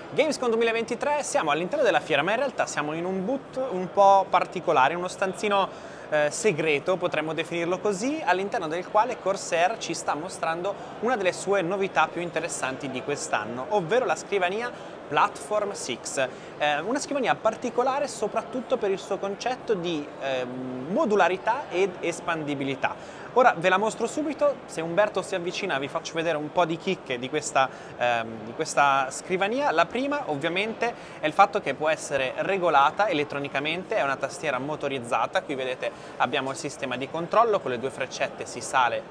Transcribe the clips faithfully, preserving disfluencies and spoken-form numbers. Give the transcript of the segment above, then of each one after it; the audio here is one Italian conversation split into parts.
Gamescom duemilaventitré, siamo all'interno della fiera, ma in realtà siamo in un boot un po' particolare, uno stanzino eh, segreto, potremmo definirlo così, all'interno del quale Corsair ci sta mostrando una delle sue novità più interessanti di quest'anno, ovvero la scrivania Platform sei, eh, una scrivania particolare soprattutto per il suo concetto di eh, modularità ed espandibilità. Ora ve la mostro subito, se Umberto si avvicina vi faccio vedere un po' di chicche di questa, ehm, di questa scrivania. La prima ovviamente è il fatto che può essere regolata elettronicamente, è una tastiera motorizzata, qui vedete abbiamo il sistema di controllo, con le due freccette si sale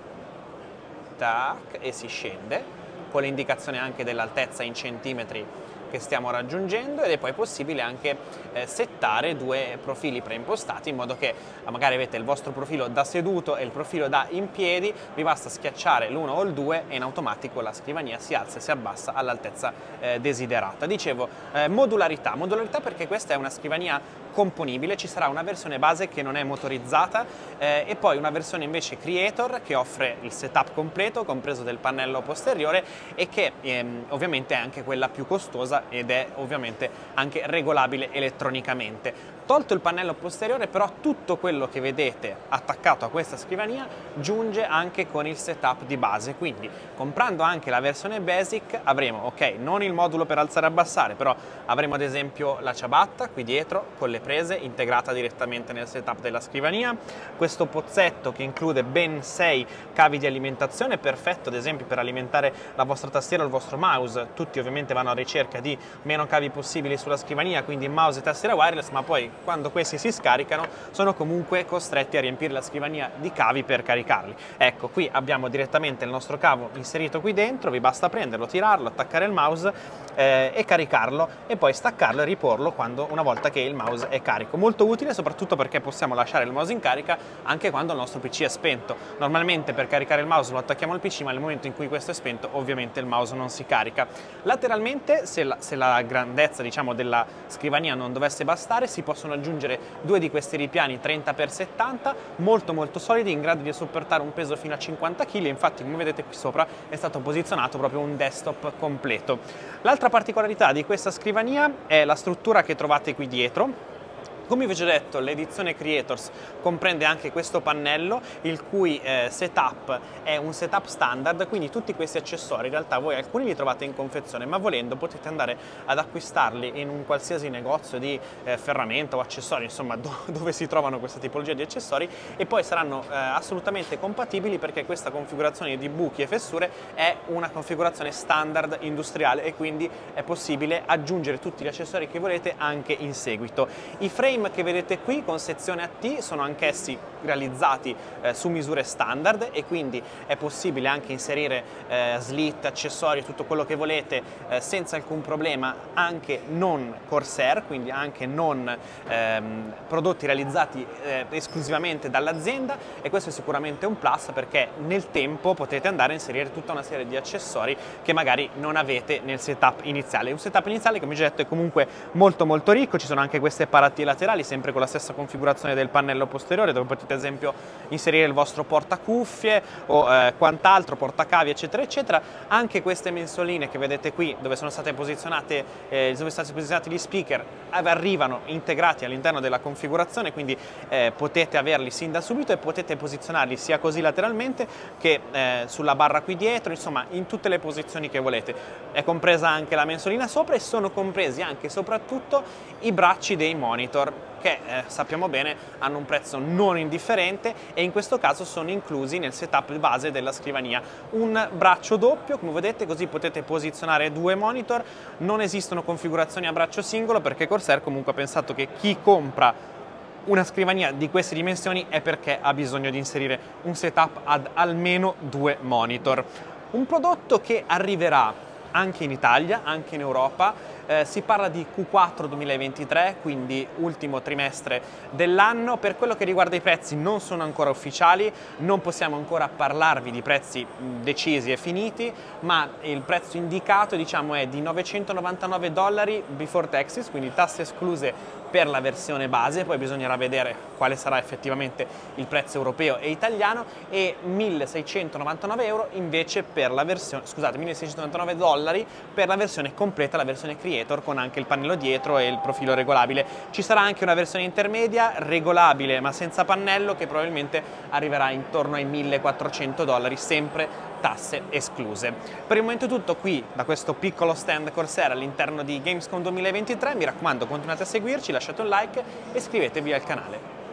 tac, e si scende, con l'indicazione anche dell'altezza in centimetri che stiamo raggiungendo, ed è poi possibile anche eh, settare due profili preimpostati in modo che magari avete il vostro profilo da seduto e il profilo da in piedi, vi basta schiacciare l'uno o il due e in automatico la scrivania si alza e si abbassa all'altezza eh, desiderata. Dicevo, eh, modularità, modularità perché questa è una scrivania componibile, ci sarà una versione base che non è motorizzata eh, e poi una versione invece Creator che offre il setup completo compreso del pannello posteriore e che ehm, ovviamente è anche quella più costosa ed è ovviamente anche regolabile elettronicamente. Tolto il pannello posteriore, però tutto quello che vedete attaccato a questa scrivania giunge anche con il setup di base, quindi comprando anche la versione Basic avremo, ok, non il modulo per alzare e abbassare, però avremo ad esempio la ciabatta qui dietro con le prese integrata direttamente nel setup della scrivania, questo pozzetto che include ben sei cavi di alimentazione, perfetto ad esempio per alimentare la vostra tastiera o il vostro mouse. Tutti ovviamente vanno a ricerca di meno cavi possibili sulla scrivania, quindi mouse e tastiera wireless, ma poi quando questi si scaricano sono comunque costretti a riempire la scrivania di cavi per caricarli. Ecco, qui abbiamo direttamente il nostro cavo inserito qui dentro, vi basta prenderlo, tirarlo, attaccare il mouse eh, e caricarlo e poi staccarlo e riporlo quando, una volta che il mouse è carico. Molto utile soprattutto perché possiamo lasciare il mouse in carica anche quando il nostro P C è spento. Normalmente per caricare il mouse lo attacchiamo al P C, ma nel momento in cui questo è spento ovviamente il mouse non si carica. Lateralmente, se la, se la grandezza diciamo della scrivania non dovesse bastare, si possono aggiungere due di questi ripiani trenta per settanta molto molto solidi, in grado di sopportare un peso fino a cinquanta chili. Infatti, come vedete qui sopra è stato posizionato proprio un desktop completo. L'altra particolarità di questa scrivania è la struttura che trovate qui dietro. Come vi ho già detto, l'edizione Creators comprende anche questo pannello, il cui eh, setup è un setup standard, quindi tutti questi accessori in realtà voi alcuni li trovate in confezione, ma volendo potete andare ad acquistarli in un qualsiasi negozio di eh, ferramenta o accessori, insomma do dove si trovano questa tipologia di accessori, e poi saranno eh, assolutamente compatibili perché questa configurazione di buchi e fessure è una configurazione standard industriale e quindi è possibile aggiungere tutti gli accessori che volete anche in seguito. I frame che vedete qui con sezione a T sono anch'essi realizzati eh, su misure standard e quindi è possibile anche inserire eh, slit, accessori, tutto quello che volete eh, senza alcun problema, anche non Corsair, quindi anche non ehm, prodotti realizzati eh, esclusivamente dall'azienda, e questo è sicuramente un plus perché nel tempo potete andare a inserire tutta una serie di accessori che magari non avete nel setup iniziale. Un setup iniziale, come già detto, è comunque molto molto ricco, ci sono anche queste paratie laterali sempre con la stessa configurazione del pannello posteriore, dove potete ad esempio inserire il vostro portacuffie o eh, quant'altro, portacavi eccetera eccetera. Anche queste mensoline che vedete qui dove sono state posizionate eh, dove sono stati posizionati gli speaker arrivano integrati all'interno della configurazione, quindi eh, potete averli sin da subito e potete posizionarli sia così lateralmente che eh, sulla barra qui dietro, insomma in tutte le posizioni che volete. È compresa anche la mensolina sopra e sono compresi anche e soprattutto i bracci dei monitor che eh, sappiamo bene hanno un prezzo non indifferente e in questo caso sono inclusi nel setup base della scrivania. Un braccio doppio, come vedete, così potete posizionare due monitor. Non esistono configurazioni a braccio singolo perché Corsair comunque ha pensato che chi compra una scrivania di queste dimensioni è perché ha bisogno di inserire un setup ad almeno due monitor. Un prodotto che arriverà anche in Italia, anche in Europa, Eh, si parla di Q quattro duemilaventitré, quindi ultimo trimestre dell'anno. Per quello che riguarda i prezzi non sono ancora ufficiali, non possiamo ancora parlarvi di prezzi decisi e finiti, ma il prezzo indicato, diciamo, è di novecentonovantanove dollari before taxes, quindi tasse escluse per la versione base, poi bisognerà vedere quale sarà effettivamente il prezzo europeo e italiano, e milleseicentonovantanove euro invece per la versione, scusate, milleseicentonovantanove dollari per la versione completa, la versione Creator, con anche il pannello dietro e il profilo regolabile. Ci sarà anche una versione intermedia, regolabile ma senza pannello, che probabilmente arriverà intorno ai millequattrocento dollari, sempre tasse escluse. Per il momento è tutto qui da questo piccolo stand Corsair all'interno di Gamescom duemilaventitré, mi raccomando continuate a seguirci, lasciate un like e iscrivetevi al canale.